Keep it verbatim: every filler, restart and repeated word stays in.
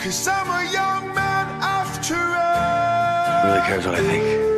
'cause I'm a young man after all. Who really cares what I think?